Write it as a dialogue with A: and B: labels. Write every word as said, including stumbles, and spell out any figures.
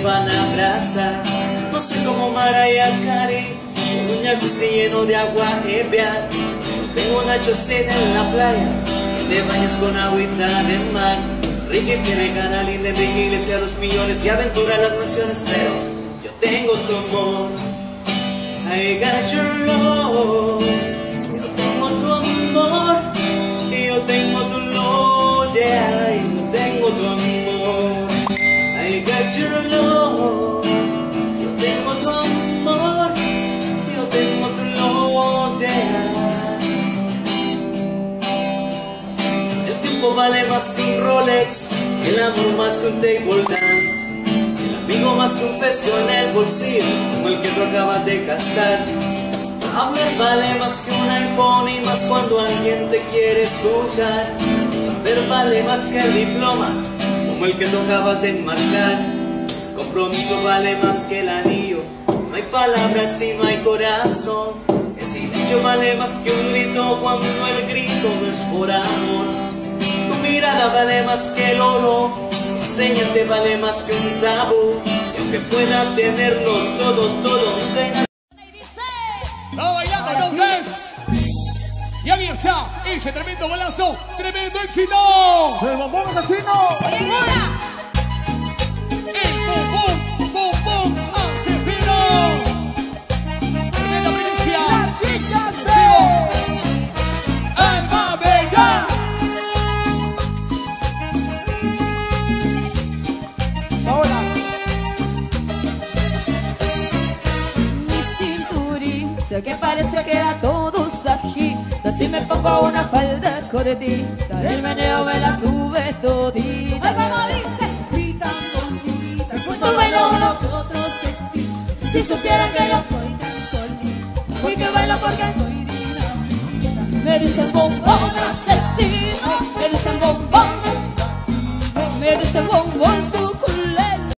A: van a abrazar. No sé cómo Mariah Carey, con un jacuzzi lleno de agua ebria. Tengo una choceta en la playa, te bañas con agüita de mar. Ricky tiene canal y de Enrique Iglesias los millones y aventura las naciones, pero yo tengo tu amor. I got your love. Yo tengo tu amor, y yo tengo tu love, yeah. Yo tengo tu amor. I got your love. Yo tengo tu amor, yo tengo tu love, yeah. El tiempo vale más que un Rolex, el amor más que un table dance, el amigo más que un peso en el bolsillo, como el que tú acabas de gastar. Hablar vale más que un iPhone y más cuando alguien te quiere escuchar. Saber vale más que el diploma, como el que tú acabas de enmarcar. Compromiso vale más que el anillo, no hay palabras y no hay corazón. El silencio vale más que un grito cuando el grito no es por amor. Tu mirada vale más que el oro, enséñate vale más que un tabú. Y aunque pueda tenerlo todo, todo tenga.
B: ¡Vamos bailando entonces! Y ahí está ese tremendo golazo, tremendo éxito.
C: ¡El bombón asesino!
B: El bombón, bombón asesino. Tremenda primicia.
C: ¡La chica
B: ¡Alma bella!
C: Ahora.
D: Mi cinturita que parece que era todo sajita. Si me pongo una falda cortita, el meneo me la sube todita.
E: Ay, como dice, pita con pita, el punto
D: Tú
E: bailo
D: bailo.
E: uno que otro sexy.
D: Si supieran que yo
E: soy tan solita,
D: fui que bailo porque
E: soy dinamita.
D: me dicen bombón asesino, me dicen bombón, me dicen bombón su